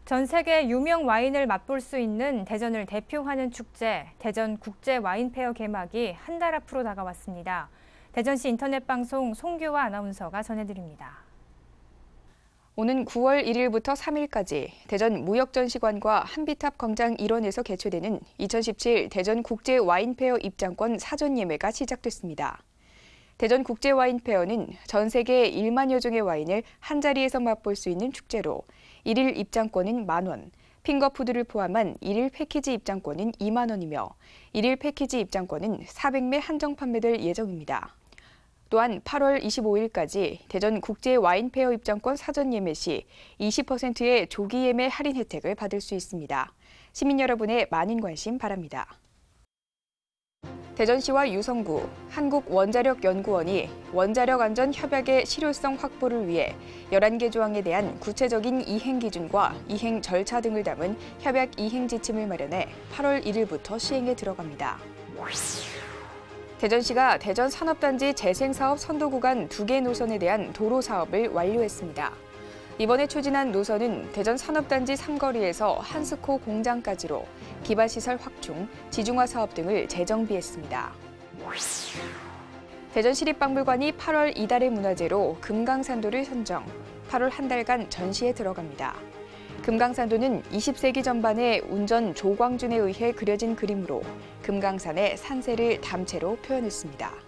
전 세계 유명 와인을 맛볼 수 있는 대전을 대표하는 축제, 대전 국제 와인 페어 개막이 한 달 앞으로 다가왔습니다. 대전시 인터넷 방송 송규화 아나운서가 전해드립니다. 오는 9월 1일부터 3일까지 대전 무역전시관과 한비탑 광장 일원에서 개최되는 2017 대전 국제 와인 페어 입장권 사전 예매가 시작됐습니다. 대전 국제 와인 페어는 전 세계 1만여 종의 와인을 한자리에서 맛볼 수 있는 축제로 1일 입장권은 만원, 핑거푸드를 포함한 1일 패키지 입장권은 2만 원이며 1일 패키지 입장권은 400매 한정 판매될 예정입니다. 또한 8월 25일까지 대전 국제 와인 페어 입장권 사전 예매 시 20%의 조기 예매 할인 혜택을 받을 수 있습니다. 시민 여러분의 많은 관심 바랍니다. 대전시와 유성구, 한국원자력연구원이 원자력 안전 협약의 실효성 확보를 위해 11개 조항에 대한 구체적인 이행 기준과 이행 절차 등을 담은 협약 이행 지침을 마련해 8월 1일부터 시행에 들어갑니다. 대전시가 대전 산업단지 재생사업 선도 구간 2개 노선에 대한 도로 사업을 완료했습니다. 이번에 추진한 노선은 대전 산업단지 3거리에서 한스코 공장까지로 기반시설 확충, 지중화 사업 등을 재정비했습니다. 대전시립박물관이 8월 이달의 문화재로 금강산도를 선정, 8월 한 달간 전시에 들어갑니다. 금강산도는 20세기 전반에 운전 조광준에 의해 그려진 그림으로 금강산의 산세를 담채로 표현했습니다.